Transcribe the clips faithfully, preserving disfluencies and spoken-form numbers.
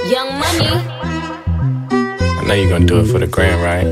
Young Money. I know you're gonna do it for the gram, right?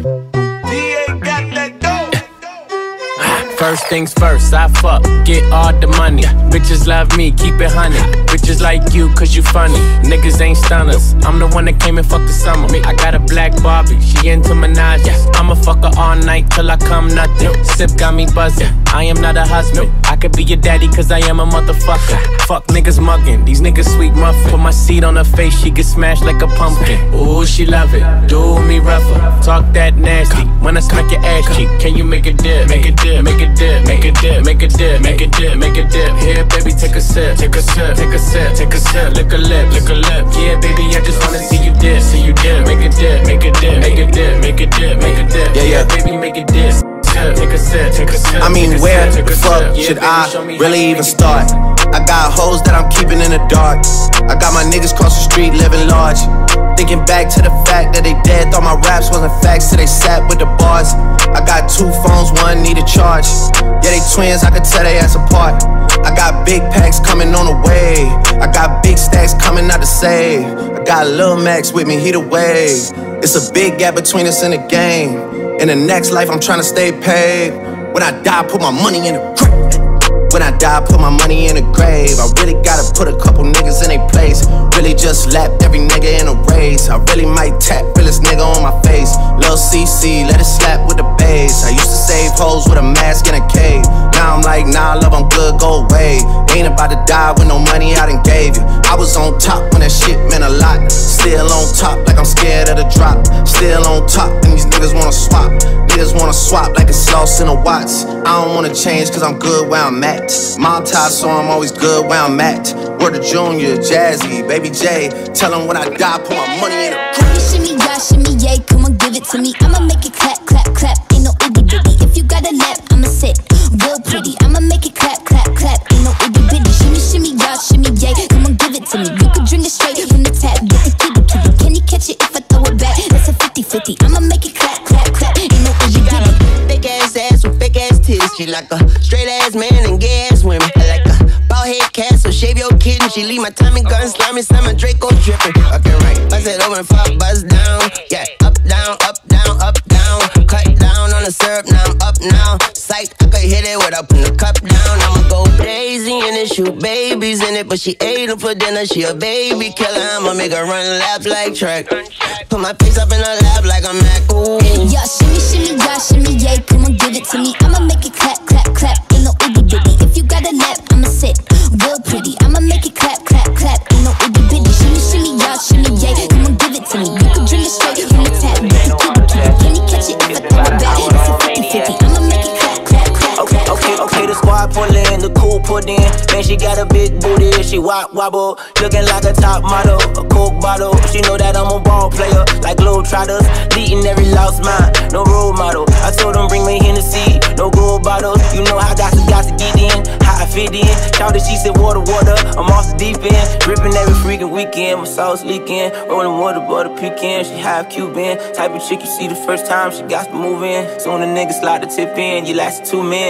First things first, I fuck, get all the money. Bitches love me, keep it honey. Bitches like you, cause you funny. Niggas ain't stunners. I'm the one that came and fucked the summer. I got a black Barbie, she into Minaj. I'ma fuck her all night till I come nothing. Sip got me buzzing, I am not a husband. I could be your daddy cause I am a motherfucker. Fuck niggas mugging, these niggas sweet muffin. Put my seed on her face, she get smashed like a pumpkin. Ooh, she love it, do me rougher. Talk that nasty, when I smack your ass cheek. Can you make it dip, make it dip, make it dip, make it dip, make it dip, make it dip, make it dip. Here, baby, take a sip, take a sip, take a sip, take a sip. Lick a lip, lick a lip. Yeah, baby, I just wanna see you dip, see you dip. Make it dip, make it dip, make it dip, make it dip, make it dip. Yeah, yeah, baby, make it dip. Take a sip, take a sip. I mean, where the fuck should I really even start? I got hoes that I'm keeping in the dark. I got my niggas cross the street living large. Thinking back to the fact that they dead, thought my raps wasn't facts, so they sat with the bars. I got two phones, one need a charge. Yeah, they twins, I could tell they ass apart. I got big packs coming on the way. I got big stacks coming out to save. I got Lil Max with me, he the wave. It's a big gap between us in the game. In the next life, I'm tryna stay paid. When I die, put my money in the grave. When I die, put my money in the grave. I really gotta put a couple niggas in their place. Really just lapped every nigga in a race. I really might tap realest nigga on my face. Lil C C, let it slap with the bass. I used to save hoes with a mask in a cave. Now I'm like, nah, love, I'm good, go away. Ain't about to die with no money I done gave you. I was on top when that shit meant a lot. Still on top like I'm scared of the drop. Still on top and these niggas wanna swap. Niggas wanna swap like it's lost in a watts. I don't wanna change cause I'm good where I'm at. Mom tied so I'm always good where I'm at. Word to Junior, Jazzy, Baby J. Tell them when I die, put my money in a grave. Shimmy, yeah, shimmy, yay, come on, give it to me. I'ma make it clap, clap, clap, ain't no itty bitty. If you got a lap, I'ma sit real pretty. I'ma make it clap, clap, clap, ain't no itty bitty. Shimmy, shimmy, yeah, shimmy, yay, come on, give it to me. You can drink it straight from the tap, get the kitty, kitty. Can you catch it if I throw it back? That's a fifty fifty. I'ma make it clap, clap, clap, ain't no itty bitty. Big ass ass with big ass titties. She like a straight ass man and gay ass women. I like a bald head cat, so shave your kitten. She leave my Tommy gun slimy, slime my Draco dripping. Okay, right. Bust it open, fuck, buzz down. Yeah, up, down, up, down, up, down. Cut down on the syrup, now I'm up now. Sight, I could hit it without putting the cup down. I'ma go crazy in it, shoot babies in it. But she ate them for dinner, she a baby killer. I'ma make her run laps like track. Put my face up in her lap like I'm Mac, ooh. Yeah, shimmy, shimmy, yeah, shimmy, yay, come on, give it to me. I'ma make it clap, clap, clap, ain't no itty bitty. If you got a lap, I'ma sit real pretty. I'ma make it clap, clap, clap, ain't no itty bitty. Shimmy, shimmy, yeah, shimmy, yay, come on, give it to me. You can drink it straight from the tap, get the kitty, kitty. Can you catch it if I throw it back? It's a fifty fifty. I'ma make it clap, clap, clap. Okay, okay, okay, the squad pullin', the cool put in. Man, she got a big booty, she wop wobble. Looking like a top model, a coke bottle. She know that I'm a ball player, like Globetrotters. Leading every lost mind, no role model. I told them bring me Hennessy, no gold bottles. You know how I got to, got to get in, how I fit in. Shout she said water, water, I'm off the deep end. Dripping every freaking weekend, my sauce leaking. Rolling water, butter, pecan, she half Cuban. Type of chick you see the first time, she got to move in. Soon the niggas slide the tip in, you last two men.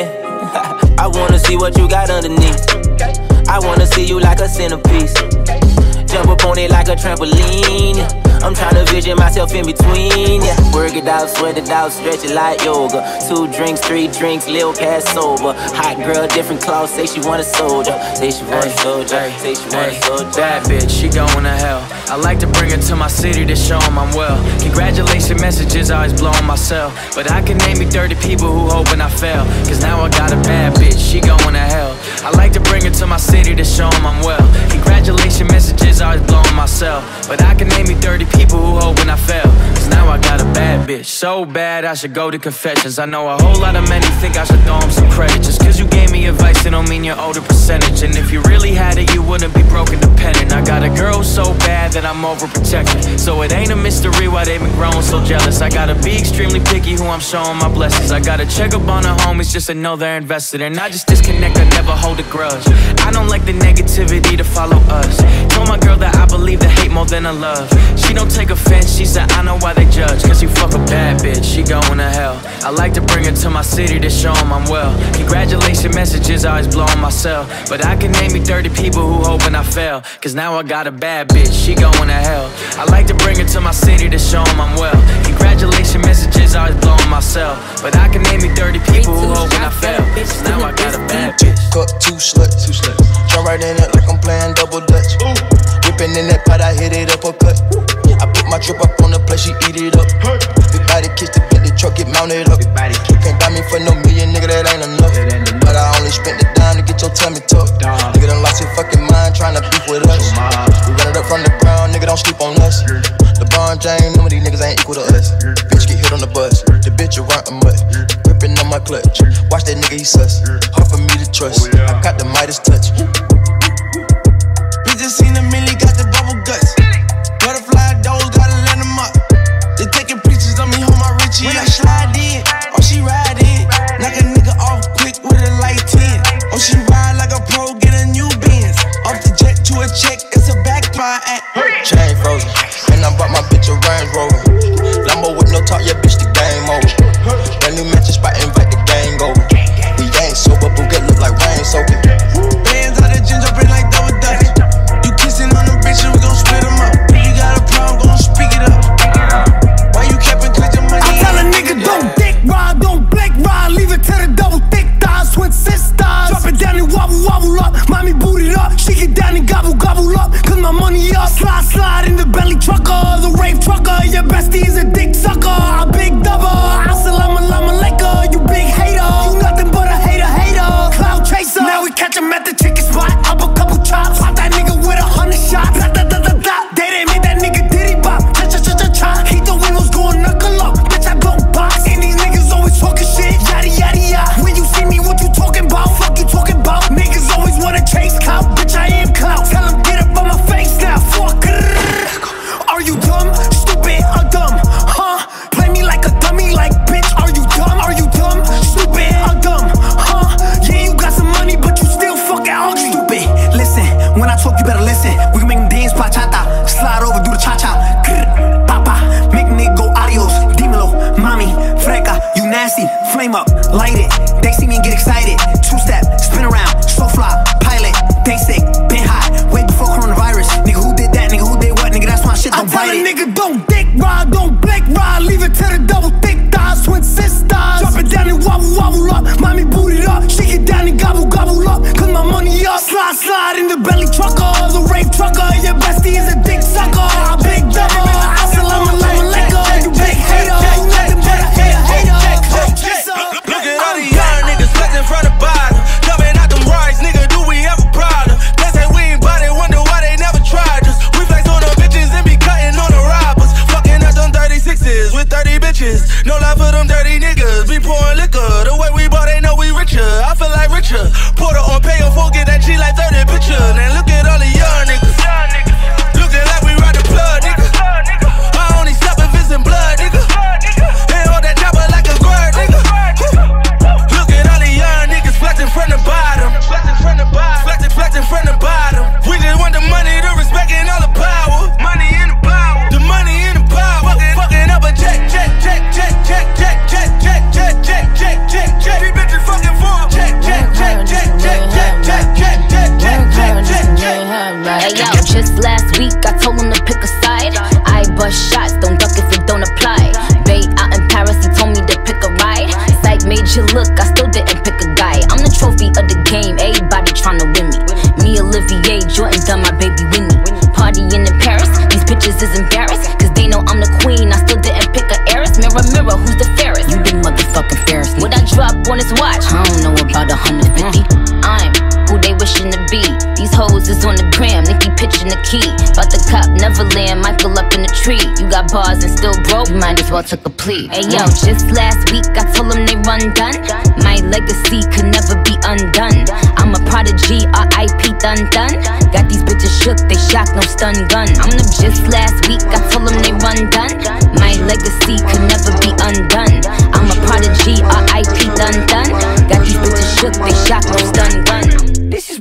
I wanna see what you got underneath. I wanna see you like a centerpiece. Jump up on it like a trampoline. I'm tryna vision myself in between. Yeah, work it out, sweat it out, stretch it like yoga. Two drinks, three drinks, lil' cast sober. Hot girl, different clothes, say she want a soldier. Say she want a soldier, say she want a soldier. Bad bitch, she going to hell. I like to bring her to my city to show 'em I'm well. Congratulations messages always blowing my cell. But I can name me thirty people who hoping I fail. Cause now I got a bad bitch, she going to hell. I like to bring her to my city to show 'em I'm well. Congratulations messages always blowing my cell. But I can name me thirty people who hoping I fail. Cause now I got a bad bitch, so bad I should go to confessions. I know a whole lot of men who think I should throw 'em some credit. Just cause you gave me advice, it don't mean you're owed a percentage. And if you really had it, you wouldn't be broke and dependent. I got a girl so bad that I'm overprotected. So it ain't a mystery why they been growing so jealous. I gotta be extremely picky who I'm showing my blessings. I gotta check up on the homies just to know they're invested. And I just disconnect, I never hold a grudge. I don't like the negativity to follow us. Told my girl that I believe the hate more than than a love. She don't take offense, she said I know why they judge. Cause you fuck a bad bitch, she going to hell. I like to bring her to my city to show 'em I'm well. Congratulations messages always blowing my cell. But I can name me thirty people who hoping I fail. Cause now I got a bad bitch, she going to hell. I like to bring her to my city to show 'em I'm well. Congratulations messages always blowing my cell. But I can name me thirty people who hoping I fail. Cause now I got a bad bitch. Cut two sluts, two sluts. Jump right in it like I'm playing double dutch. Ooh. Whipping in that pot, I hit it up a cut. I put my drip up on the plate, she eat it up. Hey. Big body kiss the Bentley truck, get mounted up. You can't buy me for no million, nigga, that ain't enough. That ain't enough. But I only spent the dime to get your tummy tucked. Nigga done lost your fucking mind trying to beef with us. We run it up from the ground, nigga, don't sleep on us. LeBron James, none of these niggas ain't equal to us. Bitch get hit on the bus, the bitch a run a mutt. Gripping on my clutch, watch that nigga, he sus. Hard for me to trust, I got the Midas touch. Bitches seen a milli, got the bubble guts. Butterfly doors, gotta let them up. They taking pictures of me, hold my Richie. When I slide in, oh she ride in. Knock a nigga off quick with a light ten. Oh she ride like a pro, get a new Benz. Off the jet to a check, it's a backfire at. Chain frozen, and I bought my bitch a Range Rover. Lambo with no talk, yeah bitch the game over. Brand new matches spot, invite the gang over. We ain't sober, but get look like rain soaking. Bands out of ginger, bring like double dutch. You kissing on them bitches, we gon' split them up. If you got a problem, gon' speak it up. Why you capping, cause your money? I tell a nigga, yeah. Don't dick ride, don't black ride. Leave it to the double thick thighs, twin sisters. Drop it down and wobble, wobble up. Mommy boot it up, she get down and gobble, gobble up. Cause my money up. Slide, slide in the belly trucker, the rave trucker. Your bestie is a dick sucker, a big double. Assalamu alaikum, you big hater. You nothing but a hater, hater. Cloud chaser. Now we catch him at the chicken spot. Up a couple chops. Pop that nigga with a hundred shots. Da, da, da, da, da. They didn't make that nigga diddy bop. Cha cha cha cha cha. Heat the windows going knuckle up. Bitch, I don't box. And these niggas always talking shit. Yada yada yada. When you see me, what you talking about? Fuck you talking about? Niggas always wanna chase clout. Bitch, I am clout. Tell them get up on my face now. Fuck. Are you dumb, stupid, or dumb? Huh? Play me like a dummy, like bitch. Are you dumb? Are you dumb, stupid, or dumb? Huh? Yeah, you got some money, but you still fucking ugly. Stupid. Listen, when I talk, you better listen. We can make them dance bachata, slide over, do the cha cha. Papa, make nigga go adios. Dímelo, mami, freca, you nasty. Flame up, light it. They see me and get excited. Two step, spin around, so fly, pilot, they sick, been hot. Way before coronavirus. Nigga, who did that? Nigga, who did what? Nigga, that's my shit. Don't bite it. I tell a nigga, don't dick ride, don't black ride. Leave it to the double thick thighs, twin sisters. Drop it down and wobble, wobble up. Mommy boot it up, she get down and gobble, gobble up. Cause my money up. Slide, slide in the belly trucker, the rave trucker. Your bestie is a dick sucker, a big double. Assalamu alaikum, you big hater. You nothing but a hater, hater. Look at all these young niggas flexing from the bottom. Jumping out them rides, nigga, do we have a problem? They say we ain't bout it, wonder why they never tried us. We flex on the bitches and be cutting on the robbers. Fucking up them thirty-sixes with thirty bitches. No love for them dirty niggas, be pouring liquor. The way we bought, they know we richer. I feel like richer. Porter on pay or four, get that G like thirty picture. Now look at all the young niggas. Looking like we ride the plug, nigga. I only stop if it's in blood, nigga. And hold that chopper like a guard, nigga. Look at all the young niggas flexing from the bottom. Flexing from the bottom. Flexing, flexing from the bottom. We just want the money, the respect, and all the power. Money in the power. The money in the power. Fucking, fucking up a check, check, check, check, check, check, check, check, check, check, check, check, check. These bitches fucking for a check, check, check, check, check, check, check, check, check, check, check, check, check. Hey yo, just last week I told him to pick a side. I bust shots, don't duck if it don't apply. Bay out in Paris, he told me to pick a ride. Sight made you look, I still didn't pick a guy. I'm the trophy of the game, everybody tryna win me. Me, Olivier, Jordan done my baby Winnie. Partying in Paris, these bitches is embarrassed. Cause they know I'm the queen, I still didn't pick a heiress. Mirror, mirror, who's the fairest? You the motherfucking fairest. What I drop on his watch? I don't know about a hundred fifty. I'm who they wishing to be. These hoes is on the gram, Nicki pitching the key. About the cop, Neverland, Michael up in the tree. You got bars and still broke, you might as well took a plea. Hey yo, just last week I told them they run done. My legacy could never be undone. I'm a prodigy, R I P done done. Got these bitches shook, they shocked, no stun gun. I'm the just last week I told them they run done. My legacy could never be undone. I'm a prodigy, R I P done done. Got these bitches shook, they shocked, no stun gun. This is Britney Spears.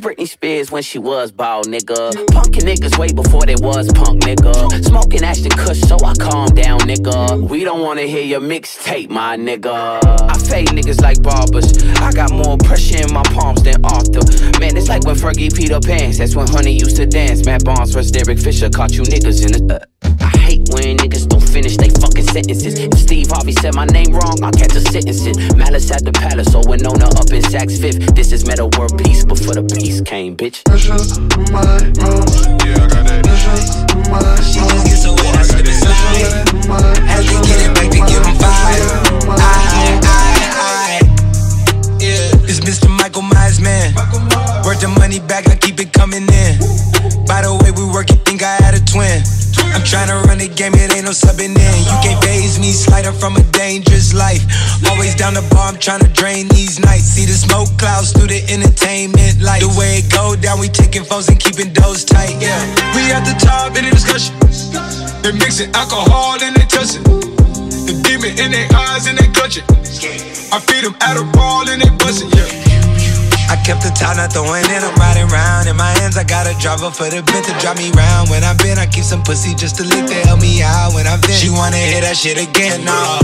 Spears when she was bald, nigga. Punkin' niggas way before they was punk, nigga. Smoking Ashton Kush, so I calm down, nigga. We don't wanna hear your mixtape, my nigga. I fade niggas like barbers. I got more pressure in my palms than Arthur. Man, it's like when Fergie Peter Pants. That's when Honey used to dance. Matt Barnes vs. Derek Fisher caught you niggas in the. Uh, I hate when niggas don't finish they fucking sentences. If Steve Harvey said my name wrong, I'll catch a sentencing. Malice at the palace, so Winona up in Saks Fifth. This is Metal World Peace before the peace came, bitch. Pressure on my arms. Yeah, I got that. Pressure on my arms. She just gets so wet, I slip and slide. Had to get it back to give him five. I, I, I, yeah. It's Mister Michael Myers, man. Worth the money back, I keep it coming in. By the way we work, you think I had a twin. I'm tryna run the game, it ain't no subbing in. You can't phase me, sliding from a dangerous life. Always down the bar, I'm tryna drain these nights. See the smoke clouds through the entertainment light. The way it go down, we taking phones and keeping those tight, yeah. We at the top in the discussion. They mixing alcohol and they touch it. The demon in their eyes and they clutch it. I feed them at a ball and they bust it, yeah. I kept the top, not throwing in, I'm riding round. In my hands, I got a driver for the bent to drive me round. When I've been, I keep some pussy just to lick to help me out. When I've been, she wanna hear that shit again, no.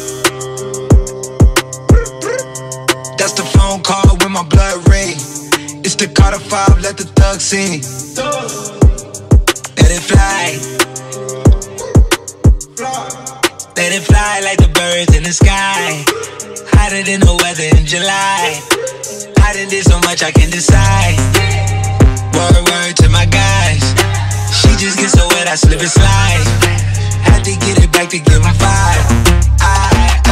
That's the phone call when my blood ring. It's the Carter five, let the thug sing. Let it fly. Let it fly like the birds in the sky. Hotter than the weather in July. I done did so much I can decide. Word, word to my guys. She just gets so wet, I slip and slide. Had to get it back to give him five. I,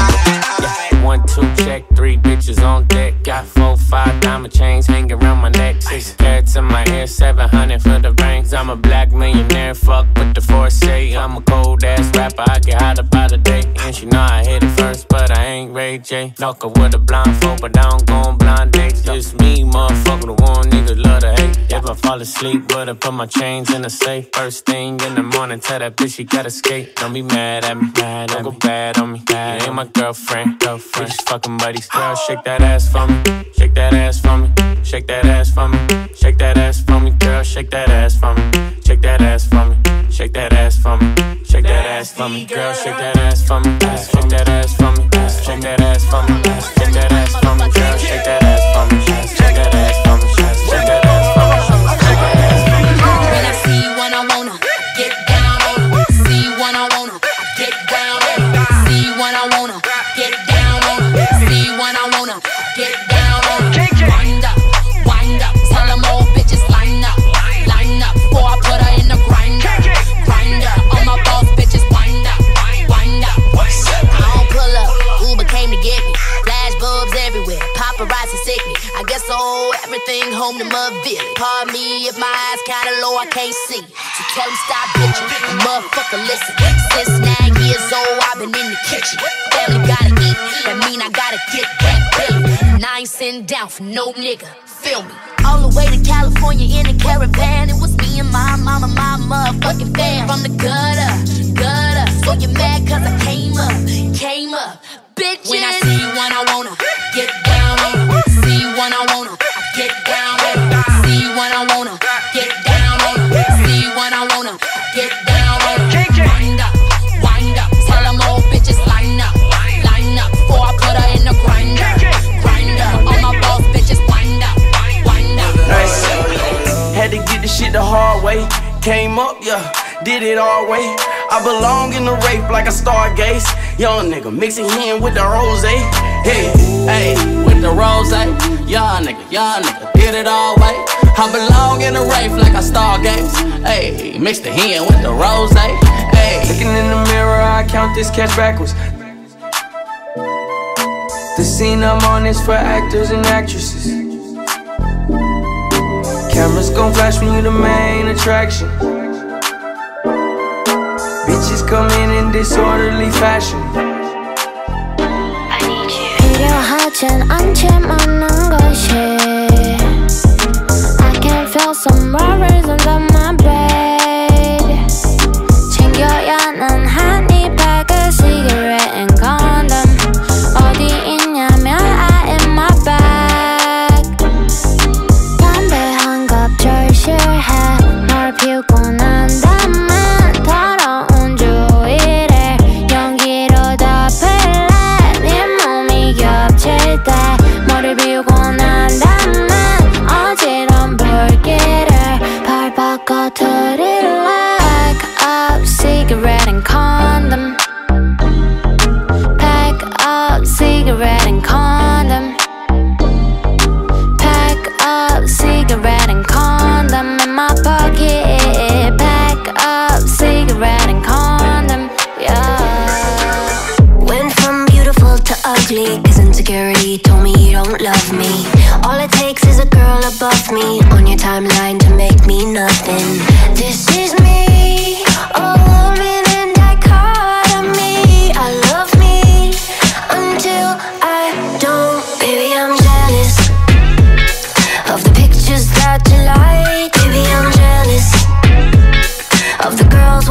I, I. One, two, check, three bitches on deck. Got four, five diamond chains hanging around my neck. Six carats in my ear, seven hundred for the rings. I'm a black millionaire, fuck with the foresight. I'm a cold ass rapper, I get hot up by the day. And she know I hit it first, but I ain't Ray J. Knock her with a blindfold, but I don't go on blind dates. Just me, motherfucker, the one nigga love to hate. If I fall asleep, but I put my chains in the safe. First thing in the morning, tell that bitch she gotta skate. Don't be mad at me, mad don't go bad on me. Bad. Ain't my girlfriend, girlfriend. We just fucking buddies. Girl, shake that ass for me, shake that ass for me, shake that ass for me, shake that ass for me. Girl, shake that ass for me, shake that ass for me, shake that ass for me, shake that ass for me. Girl, shake that ass for me, shake that ass for me, shake that ass for me, shake that ass for me. Girl, shake that ass for me, shake that ass for me, shake that ass for me, shake that ass for me. When I see one, I wanna get down on her. See one, I wanna get down on her. See one, I wanna get down on her. See one, I wanna get down on her. Wind up, wind up. Tell them old bitches line up, line up. Before I put her in the grinder, grinder. All my boss bitches wind up, wind up. I don't pull up, Uber came to get me. Flash bulbs everywhere, paparazzi sick me. I guess I owe everything home to Mudville. Pardon me if my eyes kinda low, I can't see. So tell them stop bitching, and motherfucker listen. Since nine years old, I've been in the kitchen. Family gotta eat, that mean I gotta get that billy. And I ain't sitting down for no nigga, feel me. All the way to California in a caravan. It was me and my mama, my motherfucking fam. From the gutter, gutter. So you mad cause I came up, came up. Bitches. When I see one, I wanna get down on her. See one, I wanna get down on her. See one, I wanna get down on her. See one, I wanna get down on her. Wind up, wind up. Tell them old bitches line up, line up. Before I put her in the grinder, grinder. All my boss bitches wind up, wind up. Nice. Had to get this shit the hard way. Came up, yeah, did it all way. I belong in the rape like a stargaze. Young nigga mixing hen with the rose. Hey, hey, with the rose. Young nigga, young nigga, did it all way. I belong in the rape like a stargaze. Hey, mix the hen with the rose. Hey, looking in the mirror, I count this cash backwards. The scene I'm on is for actors and actresses. Cameras gon' flash when you the main attraction. Bitches come in in disorderly fashion. I need you. 필요하진 않지만 난 것이 I can feel some rubbers under my bed. 챙겨야 하는 honey bag, a cigarette and condom. 어디 있냐면 I in my bag. 담배 한 갑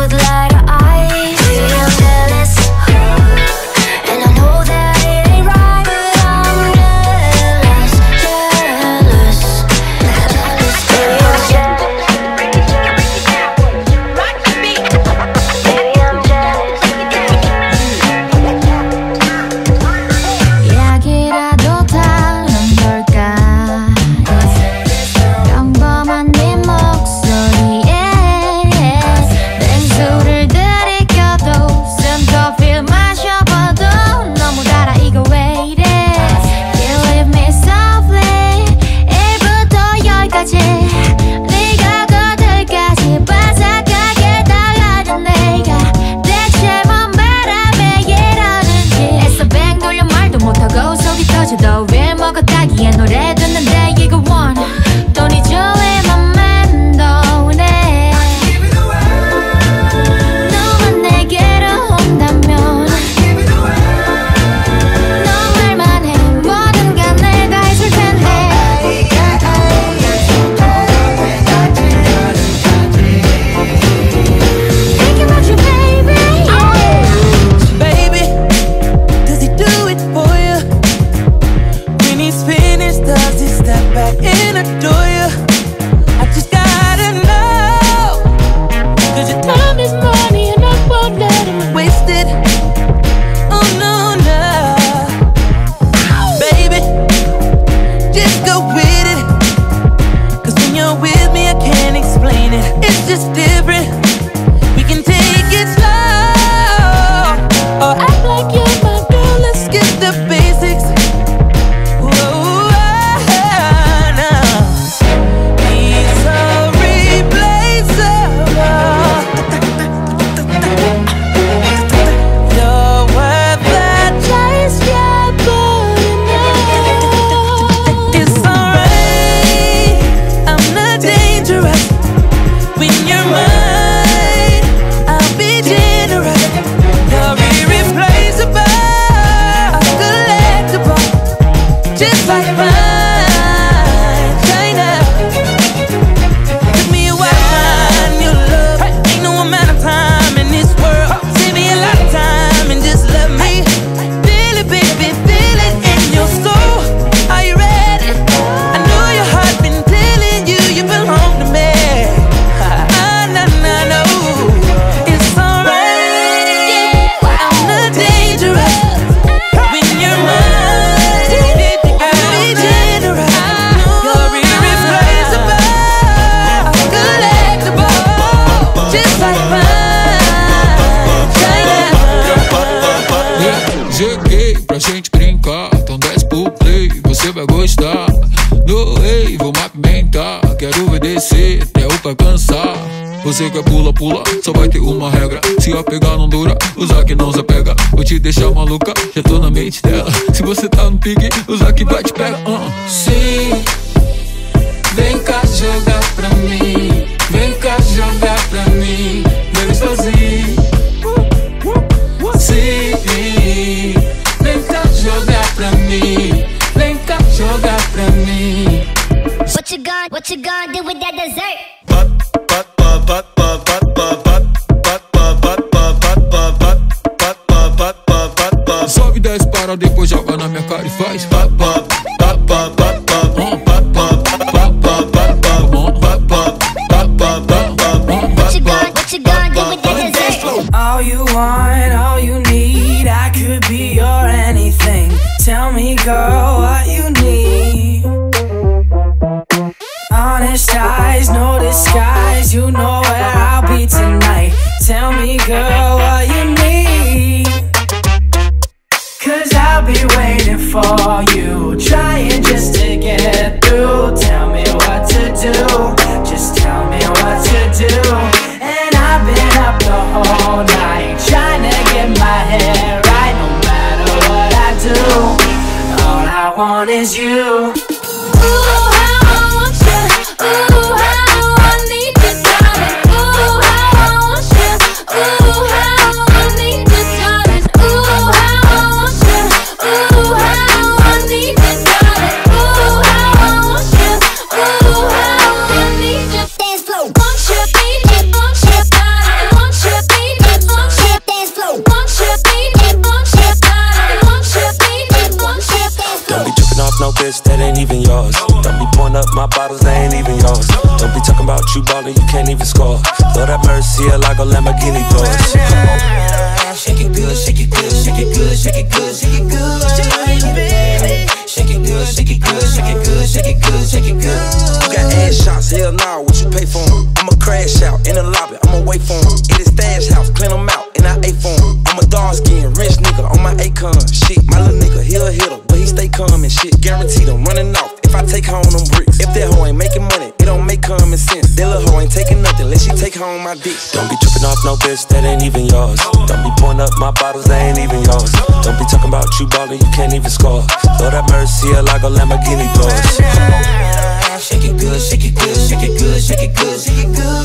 would lie to eyes. Baby, I'm jealous, and I know that it ain't right, but I'm jealous, jealous, jealous. Baby, I'm jealous. Baby, I'm jealous. 이야기라도 다른 걸까? 평범한 네 목소리에 맹수를 들이켜도 쓴 커피 마셔봐도 너무 달아 이거 왜 이래. You leave me softly 일부터 열까지 네가 거들까지 바삭하게 달라진 내가 대체 뭔 바람에 이러는지 애써 뱅 돌려 말도 못하고 속이 터져도 왜 먹었다기에 노래 듣는데 이거 원해 돈이 좋으면 맴도네. 너만 내게로 온다면 너 말만 해 뭐든 간 내가 해줄 텐데. Think about you baby, Baby, does he do it for you? When he's finished, does he step back and adore you? I just gotta know, cause your time is money and I won't let him waste it. Oh no, no. Baby, just go with it, cause when you're with me I can't explain it. It's just different, we can take it slow, or act like you're my girl, let's skip the basics. Whoa, no. He's irreplaceable. You're worth the chase, yeah, but enough. It's alright, I'm not dangerous. When you're mine, I'll be generous. You're irreplaceable, collectible, just like mine. China, give me a wine, your love. Ain't no amount of time in this world. Save me a lot of time and just love me. Feel it, baby, feel it in your soul. Are you ready? I know your heart been telling you you belong to me. Ah, nah, nah, no. It's alright, I'm not dangerous. When you're mine, I'll be generous. You're irreplaceable, collectible, just like mine. China. Cheguei pra gente brincar, então desce pro play, você vai gostar. No rei, vou me apimentar, quero obedecer até o pra cansar. Você quer pula, pula, só vai ter uma regra. Se apegar não dura, usar que não se apega. Vou te deixar maluca, já tô na mente dela. Se você tá no pique, usar que vai te pega. uh. Sim, vem cá jogar pra mim. Vem cá jogar pra mim, baby sozinho. Sim, vem cá jogar pra mim. Vem cá jogar pra mim. What you gon' what you gon' do with that dessert? Sobe dez para depois joga na minha cara e faz. What you gon' what you gon' do with that dessert? All you want, all you need, I could be your anything. Tell me, girl, what you need. Honest eyes, no disguise, you know where I'll be tonight. Tell me, girl, what you need. Cause I'll be waiting for you, trying just to get through. Tell me what to do, just tell me what to do. And I've been up the whole night, trying to get my head right. No matter what I do, all I want is you. Ooh, how I want you. Ooh, how I need you, darling. Ooh, how I want you. Ooh, how I need you, darling. Ooh, how I want you. Ooh, how I need you, darling. Ooh, how I want you. Ooh, how I need you. Dance floor. Want you, need you, want you, darling. Want you. ain't even yours. Don't be pouring up my bottles, they ain't even yours. Don't be talking about you ballin', you can't even score. Lord have mercy, like a Lamborghini doors. Shake it good, shake it good, shake it good, shake it good, shake it good, baby. Shake it good, shake it good, shake it good, shake it good, shake it good. You got ass shots, hell nah, what you pay for 'em? I'ma crash out in the lobby, I'ma wait for 'em. In his stash house, clean 'em out, and I ate for 'em. I'm a dark skin, rich nigga on my Akon. Shit, my little nigga, he'll hit her, but he stay calm and shit. Guaranteed I'm running off if I take home them bricks. If that hoe ain't making money, it don't make common sense. That little hoe ain't taking nothing unless she take home my dick. Don't be tripping off no bitch that ain't even yours. Don't be pouring up my bottles, they ain't even yours. Don't be talking about you ballin', you can't even score. Lord have mercy, like a Lamborghini doors. Shake it good, shake it good, shake it good, shake it good, shake it good,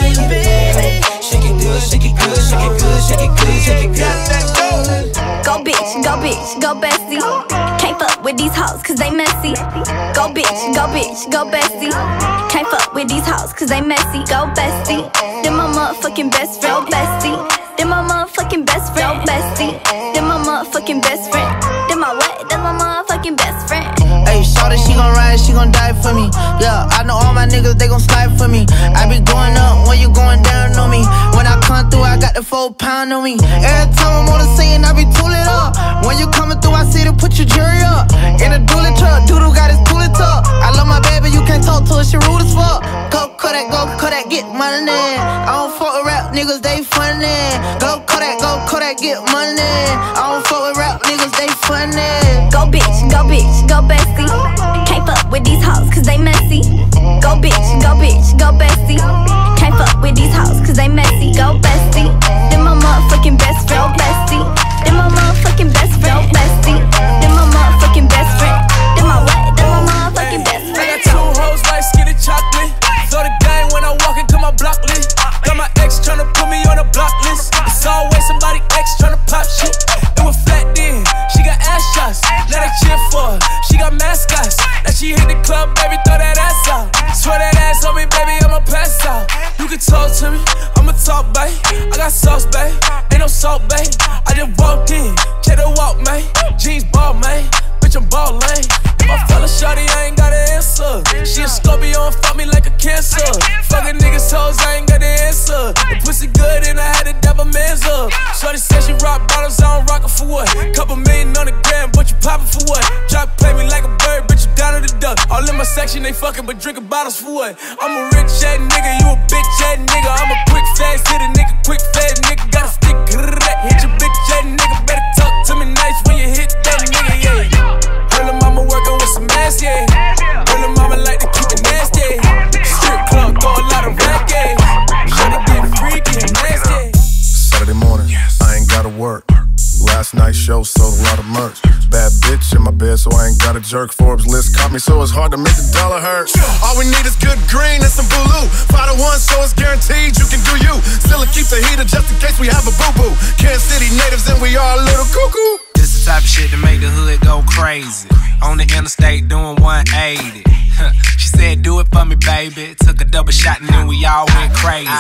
baby. Shake it good, shake it good, shake it good, shake it good, shake it good. Go bitch, go bitch, go bestie. Can't fuck with these hoes cause they messy. Go bitch, go bitch, go bestie. Can't fuck with these hoes cause they messy. Go bestie. Then my motherfucking best friend, bestie. Then my motherfucking best friend, bestie. Then my motherfucking best friend. Then my what? Then my motherfucking best friend. Hey, shorty, she gon' ride, she gon' die for me. Yeah, I know all my niggas, they gon' slide for me. I be going up when you going down on me. When I come through, I got the four pound on me. Every time I'm on the scene, I be tooling up. When you coming through, I see to put your jury up. In a dually truck, Doodle got his tooling tuck. I love my baby, you can't talk to her, she rude as fuck. Go Kodak, go Kodak, get money. I don't fuck with rap niggas, they funny. Go Kodak, go Kodak, get money. I don't fuck with rap niggas, they funny. Go bitch, go bitch, go bestie. Can't fuck with these hoes cause they messy. Go bitch, go bitch, go bestie. Can't fuck with these hoes cause they messy. Go bestie. Then my motherfucking best friend, bestie. Then my motherfucking best friend, bestie. Then my motherfucking best friend. Then my what? Then my motherfucking best friend. I got two hoes like skinny chocolate. Throw the game when I walk into my block list. Got my ex tryna put me on a block list. It's always somebody ex tryna pop shit. It was flat then, she got ass shots. Let her cheer for her, she got mascots. Now she hit the club, baby, throw that ass out. Swear that ass on me, baby, I'ma pass out. You can talk to me, I'ma talk, babe. I got sauce, babe, ain't no salt, babe. I just walked in, check the walk, man. Jeans ball, man, bitch, I'm ballin'. My fella shawty, I ain't got an answer. She a Scorpio and fuck me like a cancer. Fuckin' niggas hoes, I ain't got the answer. The pussy good and I had to dab a man's up. Shawty said she rock bottles, I don't rock her for what? Couple million on the gram, but you poppin' for what? Drop play me like a bird, bitch, you down to the duck. All in my section, they fuckin', but drinkin' bottles for what? I'm a rich ass nigga, you a bitch ass nigga. I'm a quick fast hit a nigga, quick fast nigga. Got a stick, hit your bitch ass nigga. Better talk to me nice when you hit that nigga, yeah. Her lil' mama workin' with some ass, yeah. Her lil' mama like to keep it nasty. Strip club, throw a lot of rack, yeah. Shawty get freaky and nasty. Saturday morning, I ain't gotta work. Last night's show sold a lot of merch. Bad bitch in my bed, so I ain't got a jerk. Forbes list caught me, so it's hard to make the dollar hurt. All we need is good green and some blue. Five to one, so it's guaranteed you can do you. Still keep the heater just in case we have a boo-boo. Kansas City natives and we are a little cuckoo. This the type of shit to make the hood go crazy. On the interstate doing one eighty. She said, do it for me, baby. Took a double shot and then we all went crazy.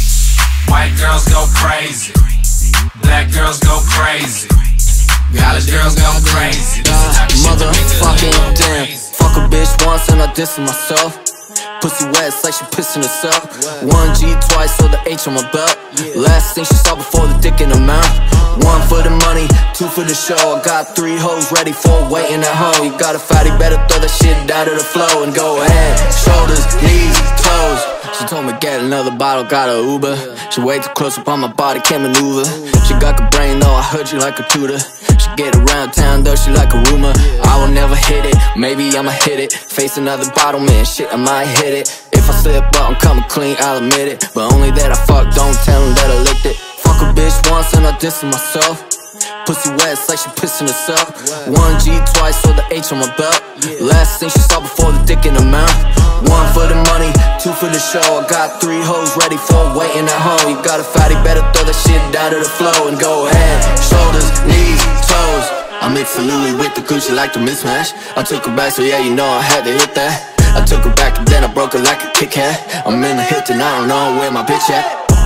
White girls go crazy. Black girls go crazy. College girls go crazy. Motherfucking damn. Fuck a bitch once and I diss myself. Pussy wet, it's like she pissing herself. One G twice, so the H on my belt. Last thing she saw before the dick in her mouth. One for the money, two for the show. I got three hoes ready for waiting at home. You got a fatty, better throw that shit down to the flow and go ahead. Shoulders, knees, toes. She told me get another bottle, got a Uber. She way too close up on my body, can't maneuver. She got good brain though, I heard you like a tutor. She get around town though, she like a rumor. I will never hit it, maybe I'ma hit it. Face another bottle, man, shit, I might hit it. If I slip up, I'm coming clean, I'll admit it. But only that I fuck, don't tell them that I licked it. Fuck a bitch once and I diss myself. Pussy wet, it's like she pissing herself. One G twice, so the H on my belt. Last thing she saw before the dick in her mouth. One for the money, two for the show. I got three hoes ready for waiting at home. You got a fatty, better throw that shit down to the flow and go ahead. Shoulders, knees, toes. I mix the Louis with the Gucci like the mismatch. I took her back, so yeah, you know I had to hit that. I took her back and then I broke her like a Kit Kat. I'm in the Hilton, I don't know where my bitch at.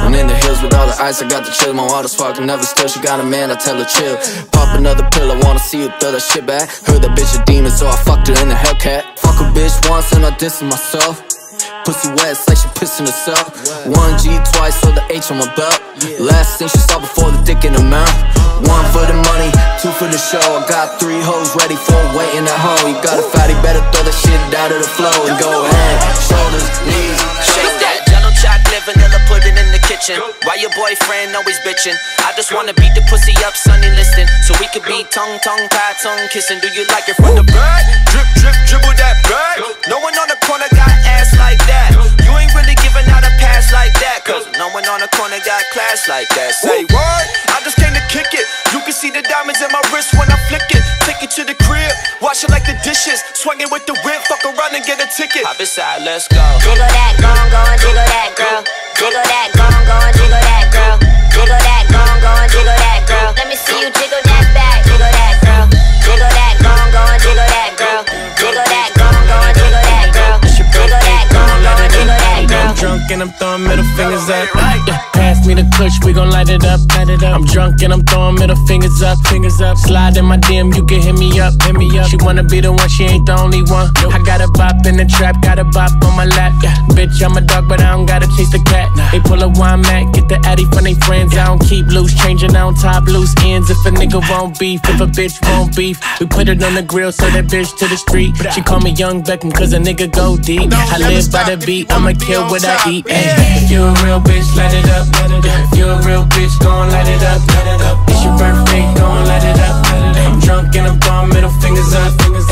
And in the hills with all the ice, I got the chill. My water's fucking never still. She got a man, I tell her chill. Pop another pill, I wanna see you throw that shit back. Heard that bitch a demon, so I fucked her in the Hellcat. Fuck a bitch once and I dissing myself. Pussy wet, it's like she pissing herself. One G twice, so the H on my belt. Last thing she saw before the dick in her mouth. One for the money, two for the show. I got three hoes ready for waiting at home. You got a fatty, better throw that shit out of the flow and go ahead. Shoulders, knees, shake that. Jello chocolate, vanilla pudding in the kitchen. Why your boyfriend always bitching? I just wanna beat the pussy up, Sunny listing, so we could be tongue, tongue, tie, tongue kissing. Do you like it from the bird? Drip, drip, dribble that bird. No one on the corner got ass like that. You ain't really giving out a pass like that, cause no one on the corner got class like that. Say word, I just came to kick it. You can see the diamonds in my wrist when I flick it. Take it to the crib, wash it like the dishes. Swinging with the whip, fuck around and get a ticket. Hop inside, let's go. Jiggle that, go on, go on, jiggle that, girl. Jiggle that, go on, go on, jiggle that, girl. Jiggle that, go on, go on, jiggle that, girl. Let me see you jiggle that back, jiggle that, girl. Jiggle that, go on, go on, jiggle that, girl. Jiggle that, go on, go on, jiggle that, girl. Jiggle that, go on, go on, jiggle that, girl. I'm drunk and I'm throwing middle fingers up. Yeah, pass me the kush, we gon' light it up, light it up. I'm drunk and I'm throwing middle fingers up, fingers up. Slide in my D M, you can hit me up, hit me up. She wanna be the one, she ain't the only one. I got a bop in the trap, got a bop on my lap. Yeah, bitch, I'm a dog, but I don't gotta chase the cat. They pull a wine mat, get the addy from they friends. I don't keep loose, changing, I don't top loose ends. If a nigga won't beef, if a bitch won't beef, we put it on the grill, so that bitch to the street. She call me Young Beckham, cause a nigga go deep. I live by the beat, I'ma kill what I eat. Ay. If you a real bitch, light it up. If you a real bitch, gon' light it up. It's your birthday, gon' light it up. I'm drunk and I'm throwing middle fingers up.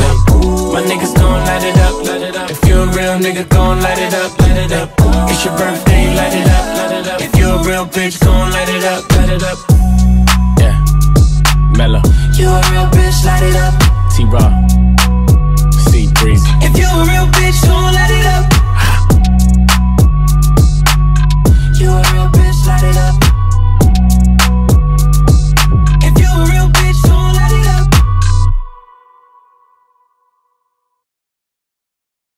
My niggas gon' light it up. If you a real nigga, gon' light it up. It's your birthday, light it up. If you a real bitch, gon' light it up. Light it up. Yeah, Mellow. You a real bitch, light it up. T-Raw, C Breezy. If you a real bitch, gon' light it up.